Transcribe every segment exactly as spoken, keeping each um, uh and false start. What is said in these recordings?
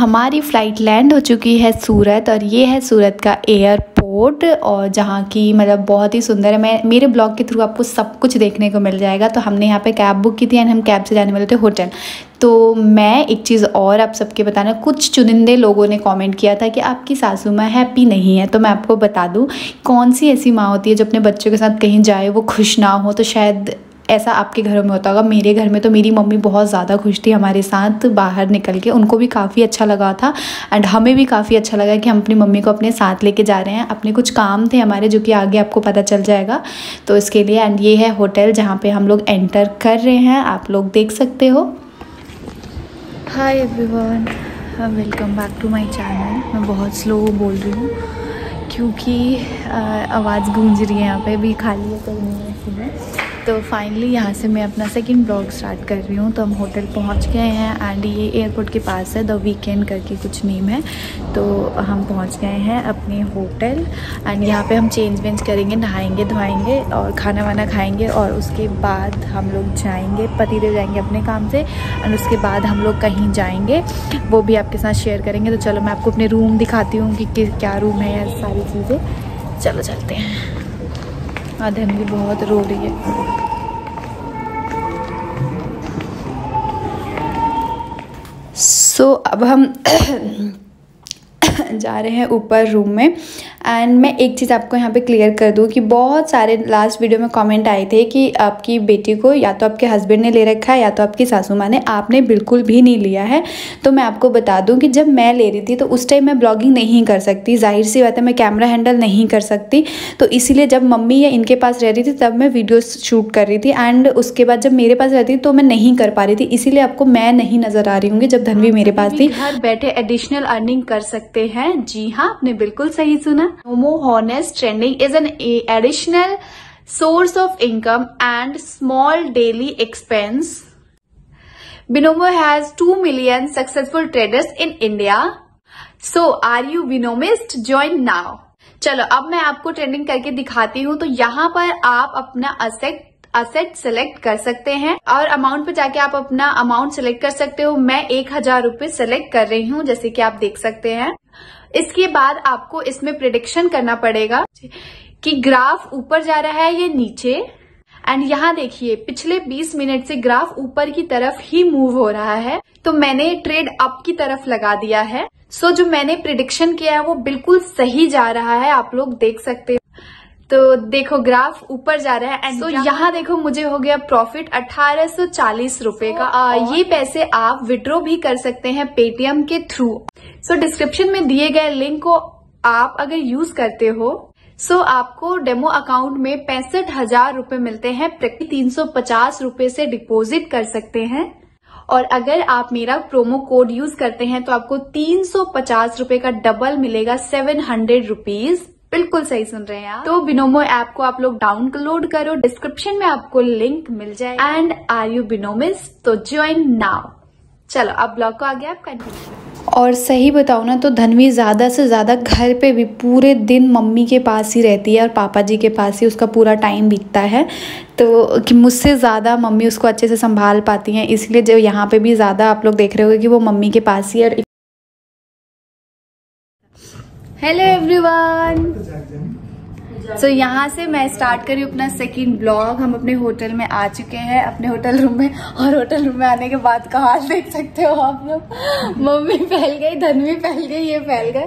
हमारी flight land हो चुकी है सूरत, और ये है सूरत का एयरपोर्ट, और जहाँ की मतलब बहुत ही सुंदर है। मैं मेरे ब्लॉग के थ्रू आपको सब कुछ देखने को मिल जाएगा। तो हमने यहाँ पे कैब बुक की थी एंड हम कैब से जाने वाले थे होटल। तो मैं एक चीज़ और आप सबके बताना, कुछ चुनिंदे लोगों ने कमेंट किया था कि आपकी सासू माँ हैप्पी नहीं है। तो मैं आपको बता दूँ, कौन सी ऐसी माँ होती है जो अपने बच्चों के साथ कहीं जाए वो खुश ना हो। तो शायद ऐसा आपके घरों में होता होगा। मेरे घर में तो मेरी मम्मी बहुत ज़्यादा खुश थी हमारे साथ बाहर निकल के, उनको भी काफ़ी अच्छा लगा था एंड हमें भी काफ़ी अच्छा लगा कि हम अपनी मम्मी को अपने साथ लेके जा रहे हैं। अपने कुछ काम थे हमारे जो कि आगे आपको पता चल जाएगा, तो इसके लिए। एंड ये है होटल जहाँ पे हम लोग एंटर कर रहे हैं, आप लोग देख सकते हो। Hi everyone, welcome back to my channel. मैं बहुत स्लो बोल रही हूँ क्योंकि आवाज़ गूंज रही है यहाँ पे, भी खाली है कोई नहीं है इसलिए। तो फाइनली यहाँ से मैं अपना सेकंड ब्लॉग स्टार्ट कर रही हूँ। तो हम होटल पहुँच गए हैं एंड ये एयरपोर्ट के पास है, द वीकेंड करके कुछ नेम है। तो हम पहुँच गए हैं अपने होटल एंड यहाँ पे हम चेंज वेंज करेंगे, नहाएंगे धोएंगे और खाना वाना खाएंगे, और उसके बाद हम लोग जाएंगे, पति देव जाएंगे अपने काम से, एंड उसके बाद हम लोग कहीं जाएंगे, वो भी आपके साथ शेयर करेंगे। तो चलो मैं आपको अपने रूम दिखाती हूँ कि, कि क्या रूम है या सारी चीज़ें। चलो चलते हैं। अधन भी बहुत रो रही है। सो so, अब हम जा रहे हैं ऊपर रूम में। एंड मैं एक चीज़ आपको यहाँ पे क्लियर कर दूँ कि बहुत सारे लास्ट वीडियो में कमेंट आए थे कि आपकी बेटी को या तो आपके हस्बैंड ने ले रखा है या तो आपकी सासू माँ ने, आपने बिल्कुल भी नहीं लिया है। तो मैं आपको बता दूँ कि जब मैं ले रही थी तो उस टाइम मैं ब्लॉगिंग नहीं कर सकती, जाहिर सी बात है मैं कैमरा हैंडल नहीं कर सकती। तो इसीलिए जब मम्मी या इनके पास रह रही थी तब मैं वीडियो शूट कर रही थी, एंड उसके बाद जब मेरे पास रहती थी तो मैं नहीं कर पा रही थी, इसीलिए आपको मैं नहीं नज़र आ रही होंगी जब धनवी मेरे पास थी। घर बैठे एडिशनल अर्निंग कर सकते हैं। जी हाँ, आपने बिल्कुल सही सुना। Binomo Honest Trending is an additional source of income and small daily expense. Binomo has two million successful traders in India. So are you Binomist? Join now. चलो अब मैं आपको ट्रेंडिंग करके दिखाती हूँ। तो यहाँ पर आप अपना असेट असेट सेलेक्ट कर सकते हैं और अमाउंट पे जाके आप अपना अमाउंट सेलेक्ट कर सकते हो। मैं एक हजार रुपए सेलेक्ट कर रही हूँ, जैसे कि आप देख सकते हैं। इसके बाद आपको इसमें प्रेडिक्शन करना पड़ेगा कि ग्राफ ऊपर जा रहा है या नीचे। एंड यहाँ देखिए पिछले बीस मिनट से ग्राफ ऊपर की तरफ ही मूव हो रहा है, तो मैंने ट्रेड अप की तरफ लगा दिया है। सो जो मैंने प्रेडिक्शन किया है वो बिल्कुल सही जा रहा है, आप लोग देख सकते हैं। तो देखो ग्राफ ऊपर जा रहा है एंड तो यहाँ देखो मुझे हो गया प्रॉफिट अठारह सौ चालीस रुपए का। आ, ये पैसे आप विड्रॉ भी कर सकते हैं पेटीएम के थ्रू। सो डिस्क्रिप्शन में दिए गए लिंक को आप अगर यूज करते हो सो आपको डेमो अकाउंट में पैंसठ हजार रुपए मिलते हैं। प्रति तीन सौ पचास रुपए से डिपॉजिट कर सकते हैं, और अगर आप मेरा प्रोमो कोड यूज करते हैं तो आपको तीन सौ पचास रुपए का डबल मिलेगा, सेवन हंड्रेड रुपीज। बिल्कुल सही सुन रहे हैं आप। तो बिनोमो ऐप को आप लोग डाउनलोड करो, डिस्क्रिप्शन में आपको लिंक मिल जाएगा। And are you binomist? तो ज्वाइन नाउ। चलो अब ब्लॉग को आगे आप कंटिन्यू। और सही बताऊँ ना तो धनवी ज़्यादा से ज़्यादा घर पे भी पूरे दिन मम्मी के पास ही रहती है और पापा जी के पास ही उसका पूरा टाइम बीतता है। तो कि मुझसे ज़्यादा मम्मी उसको अच्छे से संभाल पाती हैं, इसलिए जो यहाँ पे भी ज़्यादा आप लोग देख रहे होगे कि वो मम्मी के पास ही है। हेलो एवरीवन, सो यहाँ से मैं स्टार्ट करी अपना सेकंड ब्लॉग। हम अपने होटल में आ चुके हैं, अपने होटल रूम में, और होटल रूम में आने के बाद का हाल देख सकते हो आप लोग। मम्मी फैल गई, धनवी फैल गई, ये फैल गए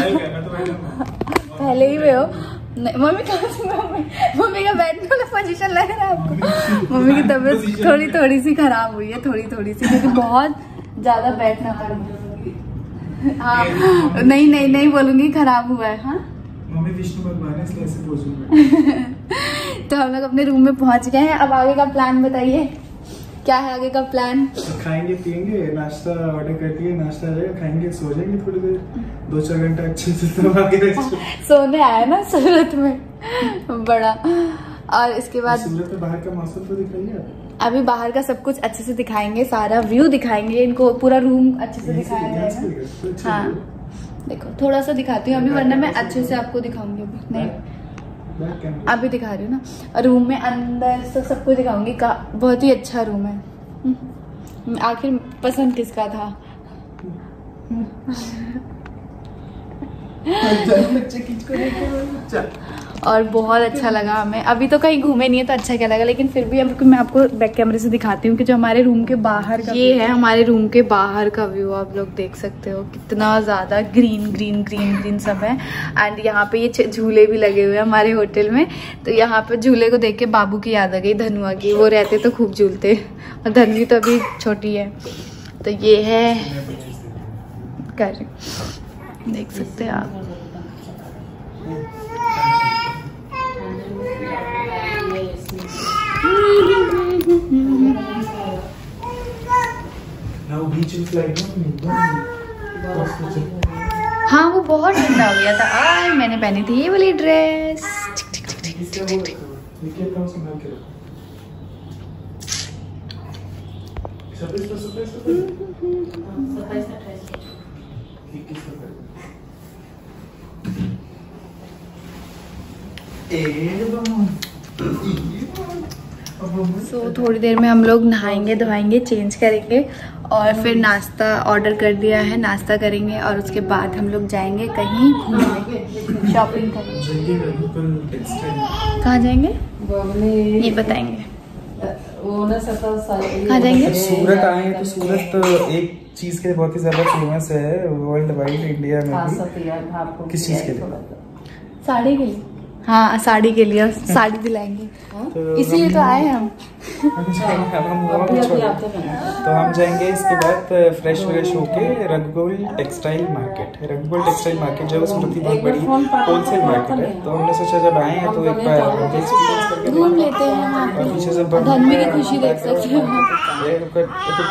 पहले ही वे हो। मम्मी कहाँ से? मम्मी मम्मी का बैठने वाला पोजीशन लग रहा है आपको? मम्मी की तबीयत थोड़ी थोड़ी सी खराब हुई है, थोड़ी थोड़ी सी, क्योंकि बहुत ज्यादा बैठना पड़ गया। हाँ नहीं नहीं नहीं बोलूंगी, खराब हुआ है। हाँ मम्मी विष्णु भगवान है इसलिए ऐसे बोलूंगा। तो हम लोग अपने रूम में पहुंच गए हैं। अब आगे का प्लान बताइए, क्या है आगे का प्लान? खाएंगे पियेंगे, नाश्ता ऑर्डर कर दिए, नाश्ता आ जाएगा, खाएंगे, सो जाएंगे थोड़ी देर, दो चार घंटा अच्छे से सोने आया ना सूरत में बड़ा। और इसके बाद सूरत में बाहर का मौसम तो दिखाइए। अभी बाहर का सब कुछ अच्छे से दिखाएंगे, सारा व्यू दिखाएंगे, इनको पूरा रूम अच्छे से दिखाया जाएगा। हाँ देखो थोड़ा सा दिखाती हूँ अभी, वरना मैं अच्छे से आपको दिखाऊंगी। अभी नहीं, अभी दिखा रही हूँ ना। रूम में अंदर से सब कुछ दिखाऊंगी, का बहुत ही अच्छा रूम है। आखिर पसंद किसका था? और बहुत अच्छा लगा हमें। अभी तो कहीं घूमे नहीं है तो अच्छा क्या लगा, लेकिन फिर भी अब मैं आपको बैक कैमरे से दिखाती हूँ कि जो हमारे रूम के बाहर का ये है हमारे रूम के बाहर का व्यू। आप लोग देख सकते हो कितना ज़्यादा ग्रीन ग्रीन ग्रीन ग्रीन सब है। एंड यहाँ पे ये झूले भी लगे हुए हैं हमारे होटल में। तो यहाँ पे झूले को देख के बाबू की याद आ गई, धनुआ की। वो रहते तो खूब झूलते, और धनवी तो अभी छोटी है। तो ये है कर देख सकते हैं आप। हाँ वो बहुत ठंडा हो गया था। आज मैंने पहनी थी ये वाली ड्रेस। सो so, थोड़ी देर में हम लोग नहाएंगे धोएंगे चेंज करेंगे और फिर नाश्ता ऑर्डर कर दिया है, नाश्ता करेंगे और उसके बाद हम लोग जाएंगे कहीं घूमने, शॉपिंग करेंगे। कहाँ जाएंगे ये बताएंगे। कहाँ जाएंगे? सूरत आए हैं तो सूरत तो एक चीज के बहुत ही ज्यादा फेमस है वर्ल्ड वाइड, इंडिया में भी। किस चीज के लिए? साड़ी के लिए। हाँ साड़ी के लिए, साड़ी दिलाएंगे तो इसीलिए तो आए हम। तो हम जाएंगे इसके बाद फ्रेश व्रेश होके रंगगोल टेक्सटाइल मार्केट। रंगगोल टेक्सटाइल मार्केट जो है सूरत की बहुत बड़ी होलसेल मार्केट है। तो हमने सोचा जब आए हैं तो एक बार एक्सपीरियंस करके घूम लेते हैं, पीछे से धनवी की खुशी देख सकते हैं।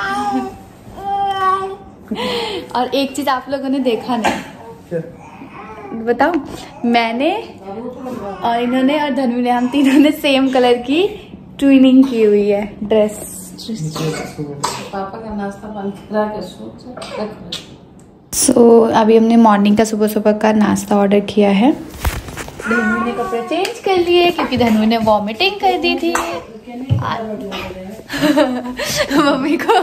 और एक चीज आप लोगों ने देखा नहीं, बताओ। मैंने और इन्होंने और धनवी ने, हम तीनों ने सेम कलर की ट्विनिंग की हुई है ड्रेस। पापा का नाश्ता बन के सो so, अभी हमने मॉर्निंग का सुबह सुबह का नाश्ता ऑर्डर किया है। धनवी ने कपड़े चेंज कर लिए क्योंकि धनवी ने वॉमिटिंग कर दी थी। मम्मी को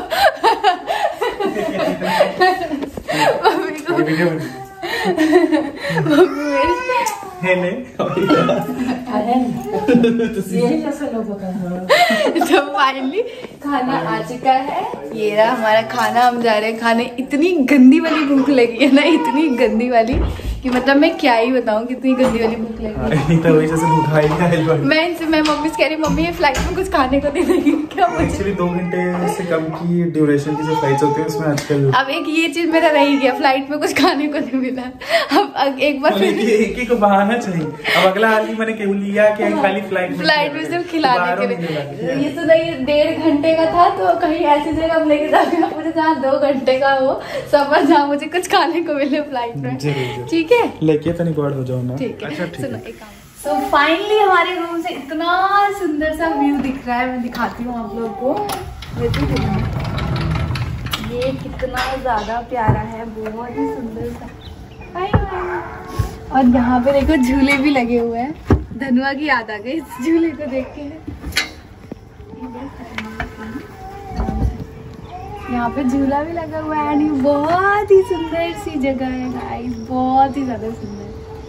मम्मी को मम्मी मेरी तो फाइनली खाना आ चुका है। ये रहा हमारा खाना, हम जा रहे हैं खाने। इतनी गंदी वाली भूख लगी है ना, इतनी गंदी वाली कि मतलब मैं क्या ही बताऊं कितनी गंदी वाली भूख लगी है। मैं इनसे मैं मम्मी से कह रही मम्मी ये फ्लाइट में कुछ खाने को दे देगी क्या? एक्चुअली दो घंटे से कम की ड्यूरेशन की जो फ्लाइट्स होती है उसमें आजकल अब एक ये चीज मेरा रह ही गया, फ्लाइट में कुछ खाने को नहीं मिला। अब एक बार एक ही को बहाना चाहिए। अब अगला हाल ही मैंने क्यों लिया कि खाली फ्लाइट में फ्लाइट में सिर्फ खिलाने के लिए। ये तो नहीं डेढ़ घंटे का था तो कहीं ऐसी जगह हम लेके जाते हैं मुझे जहाँ दो घंटे का हो सफर, जहाँ मुझे कुछ खाने को मिले फ्लाइट में। ठीक है लेके तो निकॉर्ड हो जाओ ना। ठीक है। सुनो एक काम। तो फाइनली हमारे रूम से इतना सुंदर सा व्यू दिख रहा है, मैं दिखाती हूँ आप लोगों को। ये तो ये कितना ज्यादा प्यारा है, बहुत ही सुंदर सा। और यहाँ पे देखो झूले भी लगे हुए हैं। धनुआ की याद आ गई इस झूले को देख के। यहाँ पे झूला भी लगा हुआ है। एंड बहुत ही सुंदर सी जगह है गाइस, बहुत ही ज्यादा सुंदर।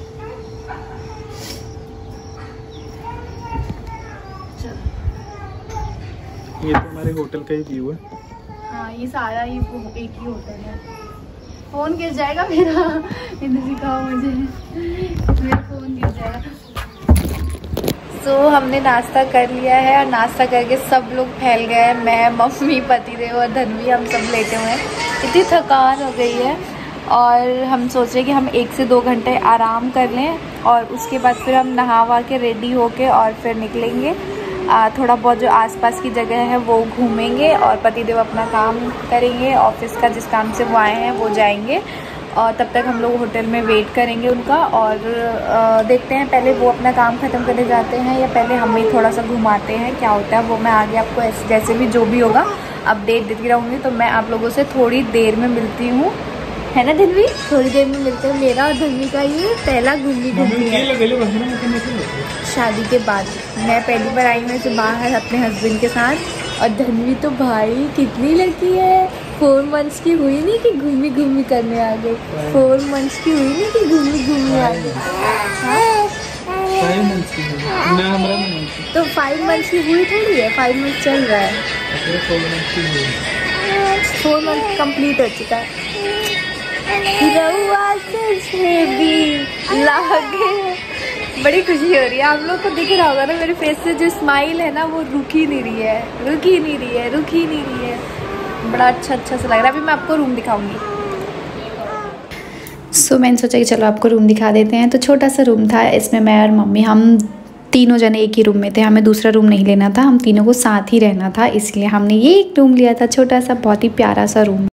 ये तो हमारे होटल का ही व्यू है। हाँ ये सारा ये एक ही होटल है। फोन गिर जाएगा मेरा, इन्हें सिखाओ मुझे, मेरा फोन गिर जाएगा। सो so, हमने नाश्ता कर लिया है और नाश्ता करके सब लोग फैल गए हैं। मैं, मम्मी, पतिदेव और धनवी हम सब लेटे हुए हैं। इतनी थकान हो गई है और हम सोच रहे कि हम एक से दो घंटे आराम कर लें और उसके बाद फिर हम नहा वहा के रेडी होके और फिर निकलेंगे। आ, थोड़ा बहुत जो आसपास की जगह है वो घूमेंगे और पतिदेव अपना काम करेंगे, ऑफिस का जिस काम से वो आए हैं वो जाएंगे। और तब तक हम लोग होटल में वेट करेंगे उनका और आ, देखते हैं पहले वो अपना काम ख़त्म करने जाते हैं या पहले हम ही थोड़ा सा घुमाते हैं, क्या होता है वो मैं आगे आपको ऐसे जैसे भी जो भी होगा अपडेट देती रहूँगी। तो मैं आप लोगों से थोड़ी देर में मिलती हूँ, है ना धनवी? थोड़ी देर में मिलते हैं। मेरा और धनवी का ये पहला घूमी घूमी है शादी के बाद। मैं पहली बार आई हूँ ऐसे बाहर अपने हस्बैंड के साथ और धनवी तो भाई कितनी लड़की है, फोर मंथ्स की हुई नहीं कि घूमी घूमी करने आ गए। फोर मंथ्स की हुई नहीं कि घूमी घूमी आ गए। फाइव मंथ्स की ना हमारा मंथ तो फाइव मंथ्स की हुई थोड़ी है, फाइव मंथ चल रहा है। फोर मंथ्स की हुई, फोर मंथ कंप्लीट हो चुका है। रउआ से भी लागे। बड़ी खुशी हो रही है, आप लोग को दिख रहा होगा ना मेरे फेस से जो स्माइल है ना वो रुक ही नहीं रही है, रुक ही नहीं रही है, रुक ही नहीं रही है। बड़ा अच्छा अच्छा सा लग रहा है। अभी मैं आपको रूम दिखाऊंगी। सो so, मैंने सोचा कि चलो आपको रूम दिखा देते हैं। तो छोटा सा रूम था, इसमें मैं और मम्मी हम तीनों जने एक ही रूम में थे। हमें दूसरा रूम नहीं लेना था, हम तीनों को साथ ही रहना था, इसलिए हमने ये एक रूम लिया था, छोटा सा बहुत ही प्यारा सा रूम।